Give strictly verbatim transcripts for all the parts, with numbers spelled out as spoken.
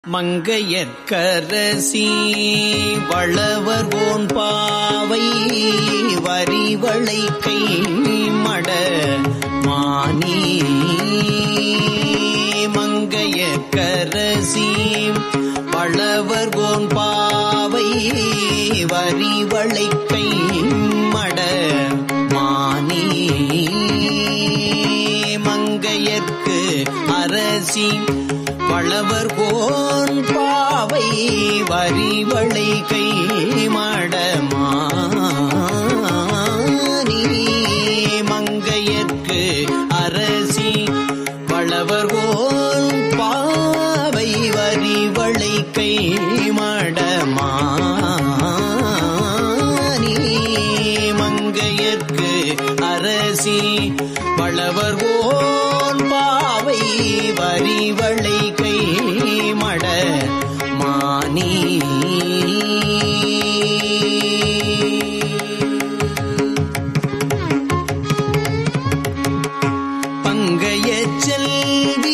மங்கையர்க்கரசி வளவர்கோன் பாவை வரிவளை கை மட மானி. மங்கையர்க்கரசி வளவர்கோன் பாவை வரிவளை கை மட மானி. மங்கையர்க்கு அரசி வளவர்கோன் பாவை வரிவளை கை மடமானி. மங்கையர்க்கு அரசி வளவர்கோன் பாவை வரிவளை கை மடமானி. மங்கையர்க்கு அரசி வளவர்கோன் பாவை வரிவளை கை மட மானி. பங்கைய செல்வி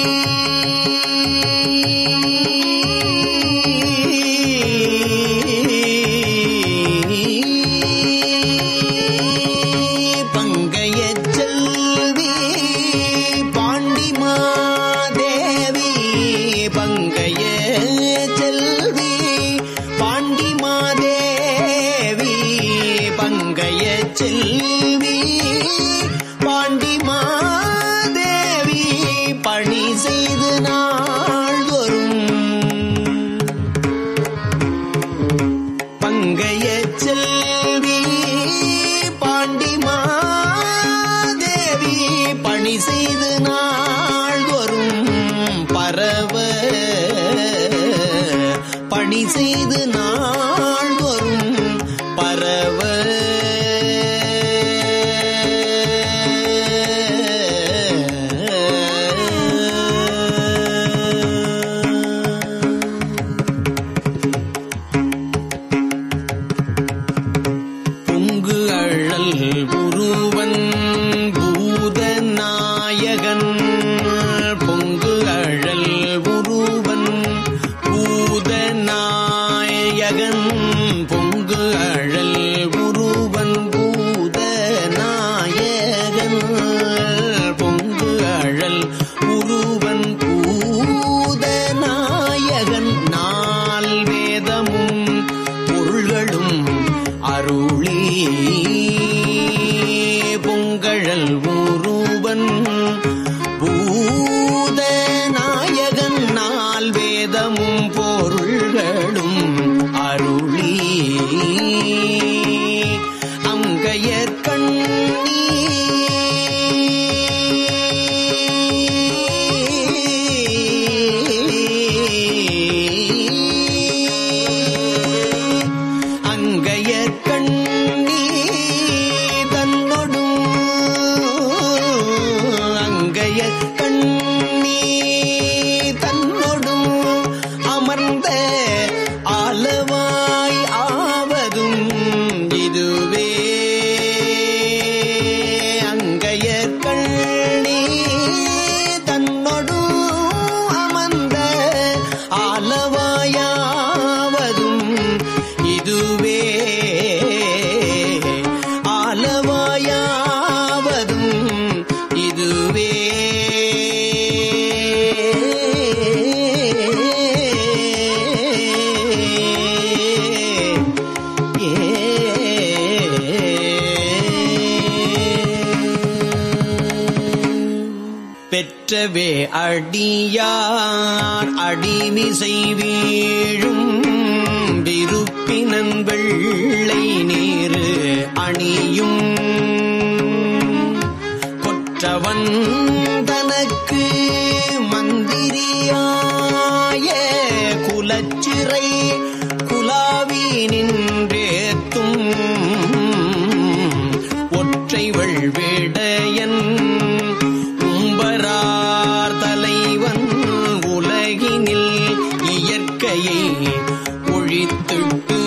பங்கைய செல்வி பாண்டிமா பங்கைய செல்வி பாண்டிமாதேவி. பங்கைய செல்வி பாண்டிமாதேவி பணி செய்து நாள்தோறும். பங்கைய செல்வி பாண்டிமாதேவி பணி செய்து நாள்தோறும் பரவ பணி செய்து நாள்தோறும் பரவ. பொங்கு அழல் உருவன் பூதநாயகன். பொங்கு அழல் உருவன் பூதநாயகன். பொங்கு அழல் உருவன் பூதநாயகன். பொங்கு அழல் உருவன் பூதநாயகன். நால் வேதமும் பொருள்களும் அருளி. பொங்கழல் உருவன் பூதநாயகன். நால் வேதமும் பொருள்களும் அருளி. அங்கையர் கண்ணி அங்கையர் கண்ணி தன்னொடும். அங்கையர் கண்ணி தன்னொடும் அமர்ந்த ஆலவாய் ஆவதும் இதுவே. அங்கையர் கண்ணி தன்னொடும் அமர்ந்த ஆலவாயாவதும் இதுவே. ஆலவாயாவதும் இதுவே. பெற்றவே அடியார் அடிமிசை வீழும் விருப்பினன் வெள்ளை நீரு அணியும். கொற்றவன் தனக்கு மந்திரியாய குலச்சிறை குலாவி நின்றேத்தும். ஒற்றை வெள்வேடையன் உம்பரார் தலைவன். உலகினில் இயற்கையை ஒழித்துட்டு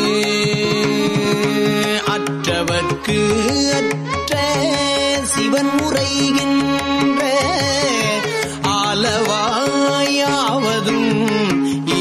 அற்றவர்க்கு அற்ற சிவன் முறைகின்ற ஆலவாயாவதும்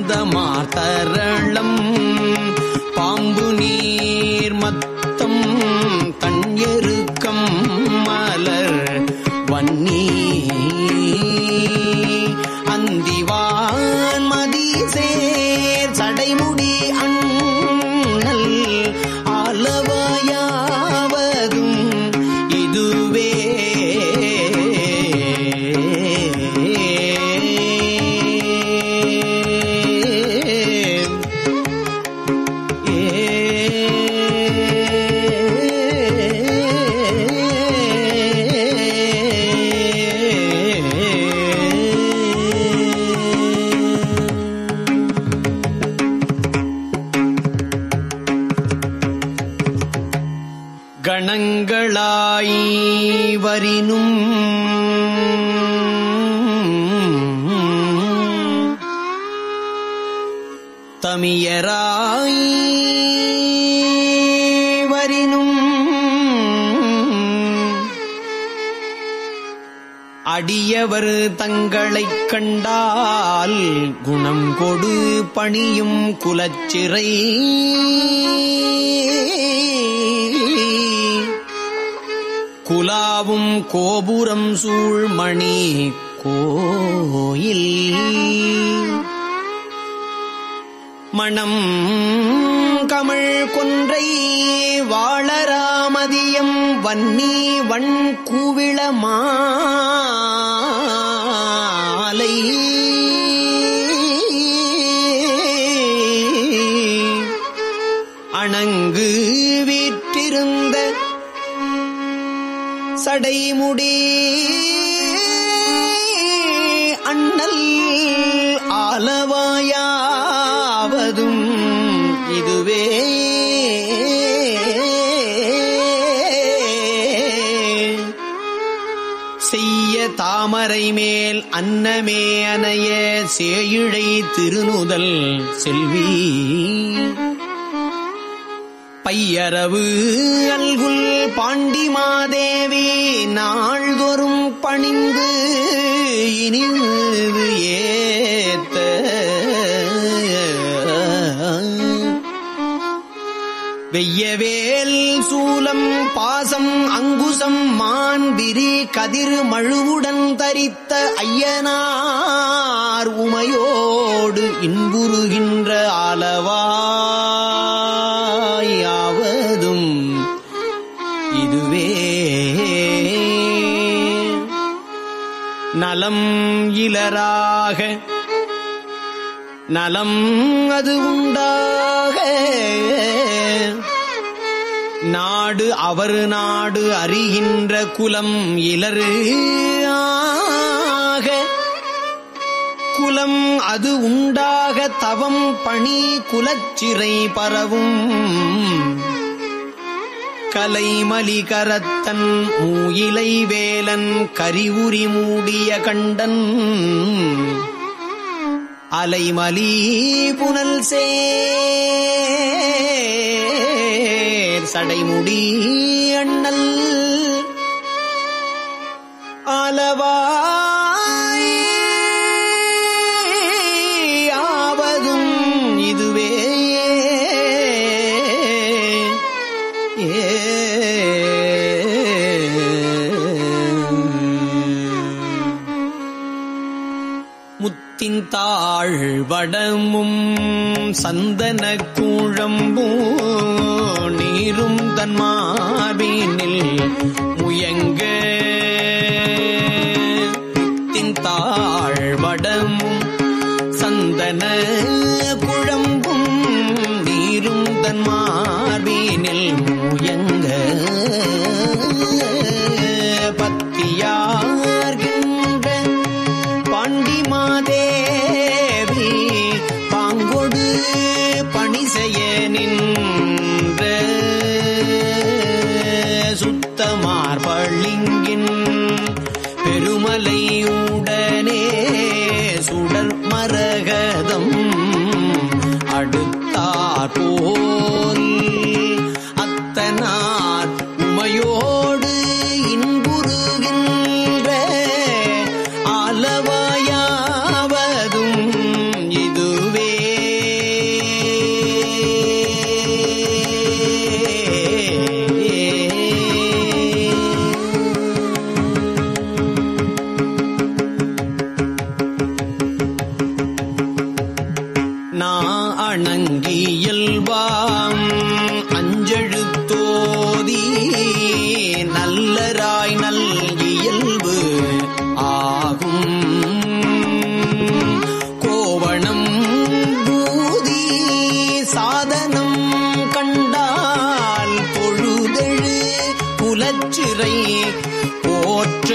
பந்தமார் தரளம் பாம்பு நீர் மத்தம் தண்ணெருக்கம் மலர் வன்னி அந்திவான் மதிசேர் சடைமுடி அண்ணல் ஆலவாயாவதும் இதுவே கணங்களாய் வரினும் தமியராய் வரினும் அடியவர் தங்களைக் கண்டால் குணம் கொடு பணியும் குலச்சிறை குலாவும் கோபுரம் சூழ்மணி கோயில் மணம் கமழ் கொன்றை வாளராமதியம் வன்னி வண் கூவிள மாலை அணங்கு வீற்றிருந்த சடைமுடி அண்ணல் ஆலவாயாவதும் இதுவே செய்ய தாமரை மேல் அன்னமே அனைய சேயிழை திருநுதல் செல்வி பையரவு அல்குல் பாண்டிமாதேவி நாள்தோறும் பணிந்து இனிவு ஏத்த வெய்யவேல் சூலம் பாசம் அங்குசம் மான்பிரி கதிர் மழுவுடன் தரித்த ஐயனார் உமையோடு இன்புறுகின்ற ஆலவாயாவதும் இதுவே நலம் இலராக நலம் அது உண்டாக நாடு அவர் நாடு அறிகின்ற குலம் இலரு ஆக குலம் அது உண்டாக தவம் பணி குலச்சிறை பரவும் கலைமலி கரத்தன் மூயிலை வேலன் கரிவுரி மூடிய கண்டன் அலைமலி புனல் சேர் சடைமுடி அண்ணல் ஆலவாய் ஆவதும் இதுவே ஏ முத்தின் தாழ் வடமும் சந்தன கூழம்பூ நீரும் தன்மார்பினில் முயங்க முத்தின் தாழ் வடமும் சந்தன குழம்பும் நீரும் தன்மார்பினில் முயங்க பத்தியார்கின்ற பாண்டிமாதேவி பாங்கொடு பணி செய்ய நின்ற சுத்தமார் பளிங்கின் பெருமலையுடனே சுடர் மரகதம் அடுத்தார் போல் அத்தனார் உமையோடு இன்புறுகின்ற ஆலவாயாவதும் இதுவே நா அணங்கியல்பாம் அஞ்செழுத்தோதி நல்லராய் நல் இயல்பு ஆகும் கோவணம் பூதி சாதனம் கண்டால் பொழுதெழு புலச்சிறை போற்ற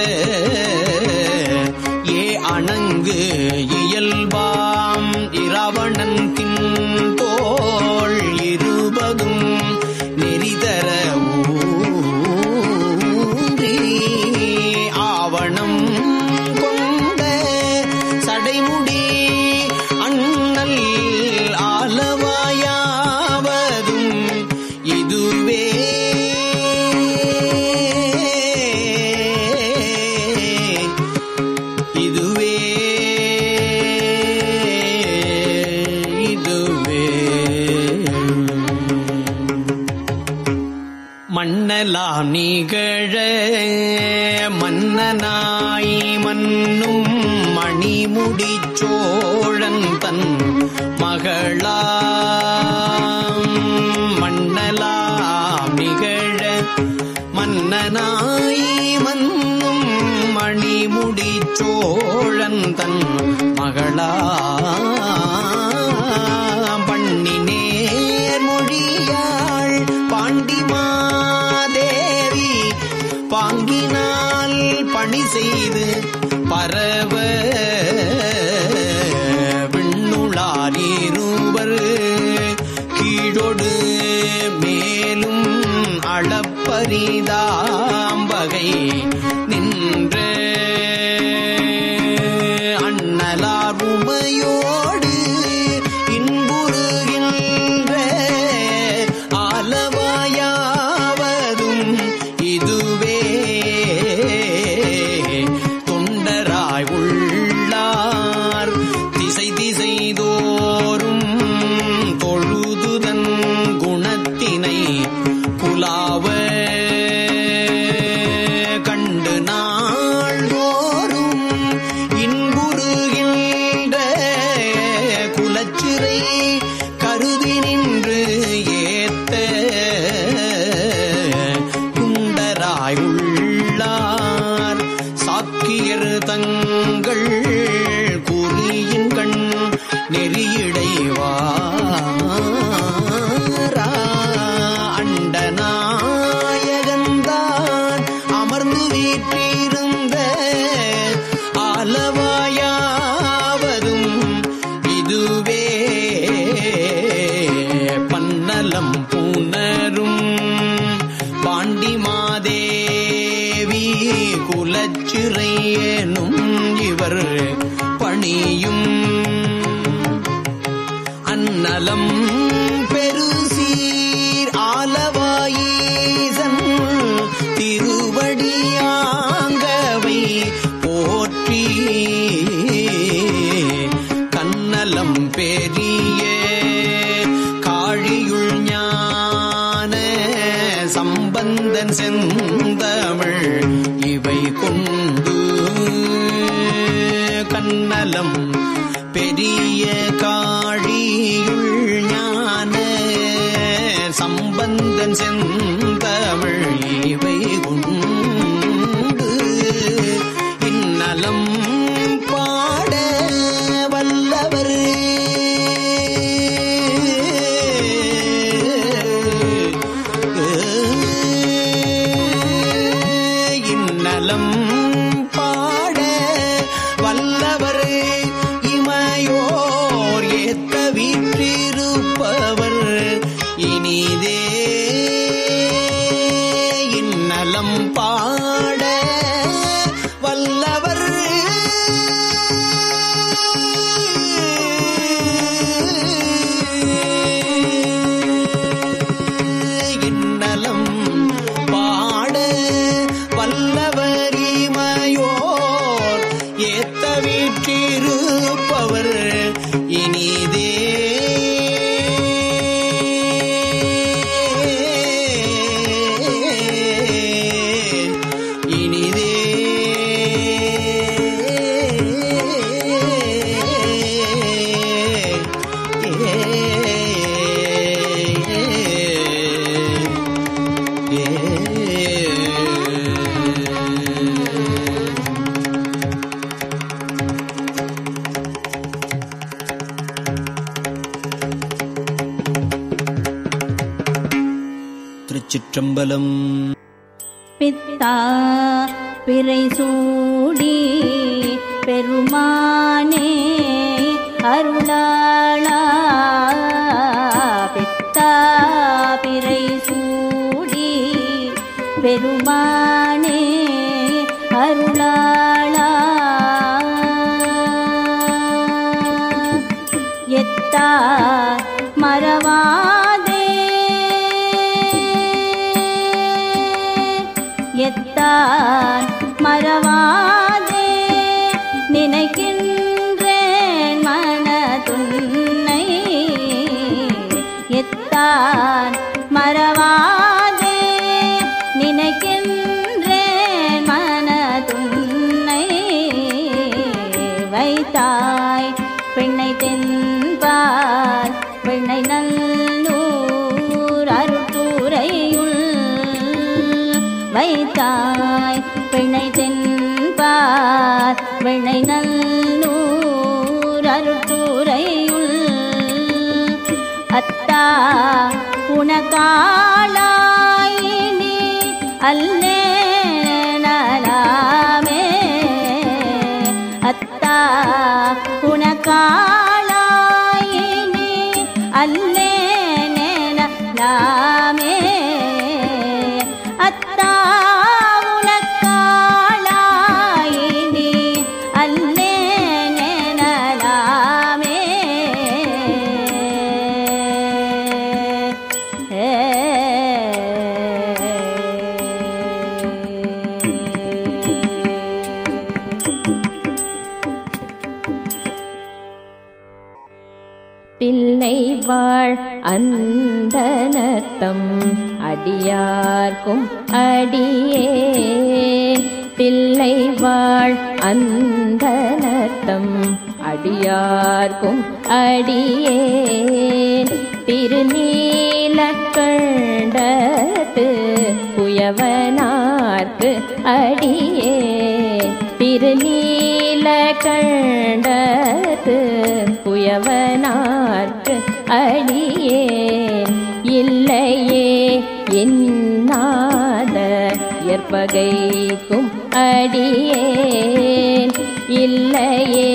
ஏ அணங்கு இயல்பாம் இரவணன் தின்தோள் இருபதும் நெறிதர ஊன்றி ஆவணம் கொண்ட சடைமுடி அண்ணல் ஆலவாயாவதும் இதுவே இதுவே இதுவே மண்ணலாம் நிகழ மன்னனாய் மன்னும் மணிமுடிச் சோழன் தன் மகளாம் மண்ணலாம் நிகழ மன்னனாய் மன்னும் மணிமுடிச் சோழன் தன் மகளாம் பண்ணினேர் மொழியாள் பாண்டிமாதேவி பாங்கினால் பணி செய்து பரவ விண்ணுளார் இருவர் கீழொடு மேலும் அளப்பரிதாம்பகை நின்ற அண்ணலார் உமையோடு இன்புறுகின்ற ஆலவாயாவதும் இதுவே தொண்டராய் உள்ளார் திசை திசை தோறும் தொழுதுதன் குணத்தினை குலாவ கண்டு நாள்தோறும் இன்புறுகின்ற குலச்சிறை கருதி நின்று ஏத்த குண்டராய் உள்ளார் சாக்கியர் தங்கள் குறியின் கண் நெறியிடைவாரா அண்டநாயகந்தான் அமர்ந்து வீற்றிருந்த ஆலவாயாவதும் இதுவே பன்னலம் பூனரும் பாண்டிமாதேவி குலச்சிறையேனும் இவர் பணியும் அன்னலம் பெருசீர் ஆலவாயீசன் திருவடியாங்கவை போற்றி கன்னலம் பெரிய காழியுள் ஞான சம்பந்தன் செந்தமிழ் இவை கொண்டு கன்னலம் பெரிய காழியுள் ஞான சம்பந்தன் செந்தமிழ் இவை கொண்டு இந்நலம் பாட வல்லவர் இந்நலம் பாட வல்லவர் இமையோர் ஏத்த வீற்றிருப்பவர் இனிதே இந்நலம் பாட வல்லவர் இன்னலம் பாட வல்லவர் இமையோர் ஏத்த வீற்றிருப்பவர் இனிதே இனிதே திருச்சிற்றம்பலம். பித்தா பிறை சூடி பெருமானே அருளாளா, பித்தா பிறை சூடி பெருமானே அருளாளா, எத்தா மறவாதே எத்தான் மறவாதே நினைக்கின்றேன் மனதுன்னை, எத்தான் மறவாதே நினைக்கின்றேன் மனதுன்னை, வைத்தாய் பெண்ணை தென்பால் பெண்ணை நல்லூர் அருட்டுரையுள், வைத்தாய் பெண்ணை தென்பார் வெண்ணை நல்லூர் அருட்டுரையுள், அத்தா உனக்காளாயினி அல்லே நலாமே, அத்தா உனக்காளாயினி அல்லே நலாமே, அத்தா உனக்காளாயினி அல்லே நலாமே, பிள்ளை வாழ் அந்தனத்தம் அடியார்க்கும் அடியே, பிள்ளை வாழ் அந்தனத்தம் அடியார்க்கும் அடியே, திருநீலக்கண்டத்து புயவனார்க்கு அடியே, திருநீலக்கண்டத்து புயவனார்க்கு அடியே, இல்லையே என்னாத ஏற்பகைக்கும் அடியேன், இல்லையே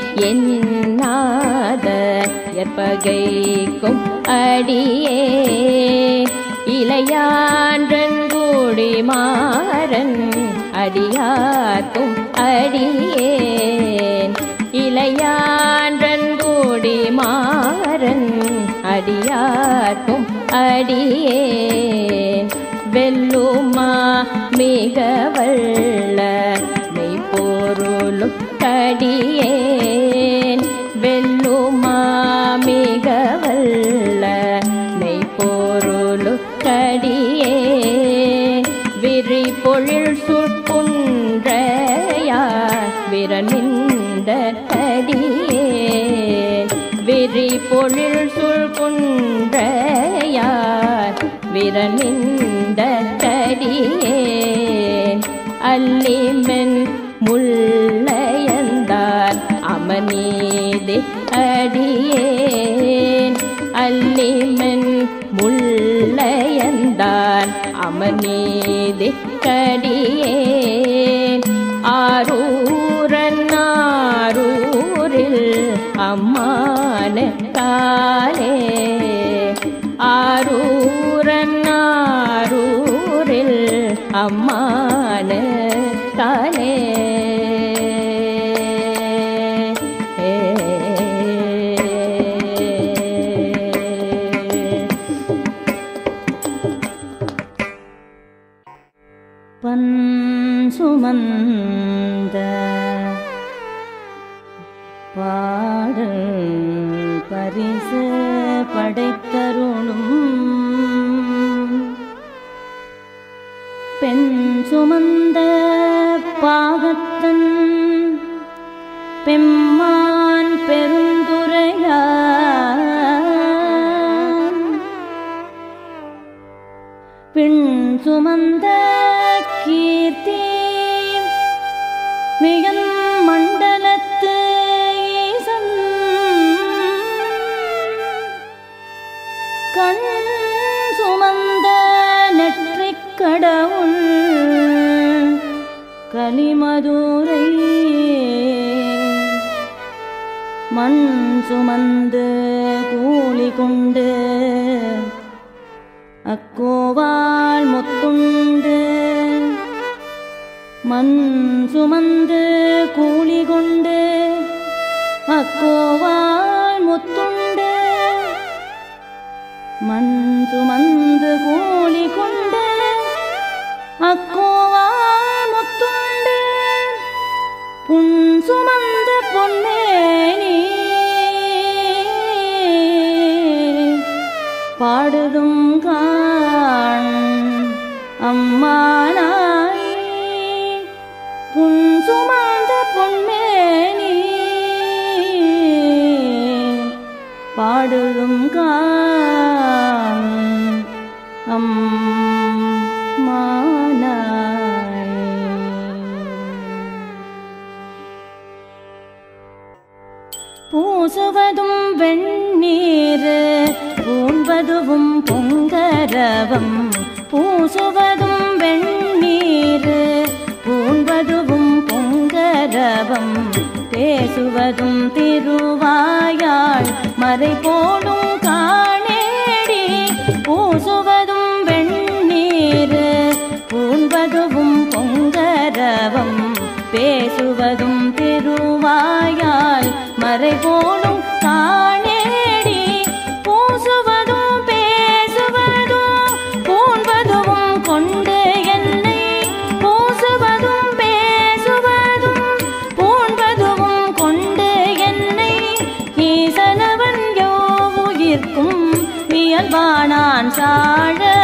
என்னாத ஏற்பகைக்கும் அடியேன், இளையான்றன் கூடி மாறன் அடியார்க்கும் அடியேன், இளையான்றன் கூடி மாறன் அடியார்க்கும் அடியேன், வெல்லுமா மிக வல்ல மெய்ப்பொருளும் கடியேன், வெல்லுமா மிக வல்ல மெய்ப்பொருளும் கடியேன், விரி பொழில் சுட்குன்றையார் விரனிந்த அடியேன், விரி பொழில் சுழ்குன்றையார் விரனிந்த அடியேன், அல்லிமென் முல்லையந்தார் அமனீதி அடியேன், அல்லிமென் முல்லையந்தார் அமனீதி கடியேன், ஆரூரன் ஆரூரில் அம்மான காலே, ஆரூரன் ஆரூரில் அம்மான காலே, பன் சுமந்த பாடல் பரிசு படைத்தருளும், பெண் சுமந்த பாகத்தன் பெம்மான் பெருந்துரையான், பின் சுமந்த கீர்த்தி மிகன் மண்டலத்து ஈசன், கண் சுமந்த கடவுள் கலிமதுரை மண் சுமந்து கூலி கொண்டு அக்கோவால் முத்துண்டு மண் சுமந்து கூலி கொண்டு அக்கோவால் முத்துண்டு மண் சுமந்து கூலி கொண்டு அக்கோவால் முத்துண்டு புன் சுமந்த பொன்மேனி பாடுதும் காண் அம்மானாய் புன் சுமந்த பொன்மேனி பாடுதும் காண் அம்மானாய். பூசுவதும் வெண்ணீர் பூண்பதுவும் பொங்கரவம் பூசுவதும் வெண்ணீர் பூண்பதுவும் பொங்கரவம் பேசுவதும் திருவாயாள் மறை போலும் காணேடி பூசுவதும் வெண்ணீர் பூண்பதுவும் பொங்கரவம் பேசுவதும் திருவாயாள் மறை போலும் காணேடி பூசுவதும் பேசுவதும் பூண்பதுவும் கொண்டு என்னை பூசுவதும் பேசுவதும் பூண்பதுவும் கொண்டு என்னை ஈசனவன் யோவுயிர்க்கும் இயல்பானான் சாழ